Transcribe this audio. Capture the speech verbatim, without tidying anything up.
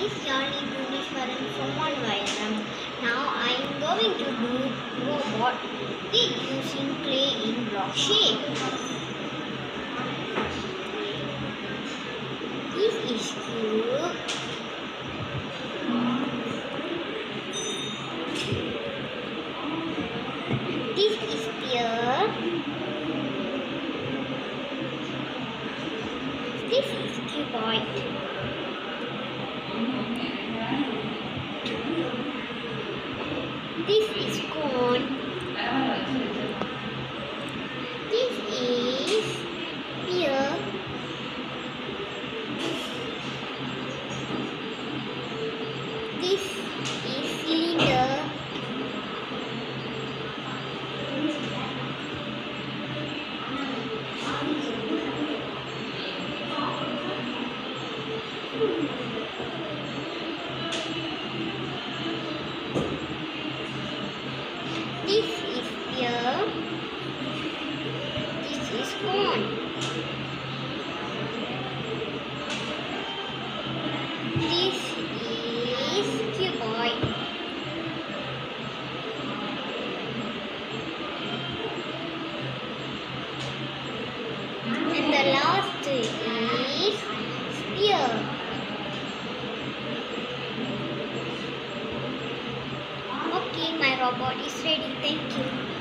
is Yarni Bhuvaneshwaran from one Vayam. Now I am going to do robot with using clay in block shape. This is cube. This is sphere. This is cuboid. This is cone. This is sphere. This is cylinder. This is sphere. This is cone. This is cuboid. And the last is sphere. Okay, my robot is ready. Thank you.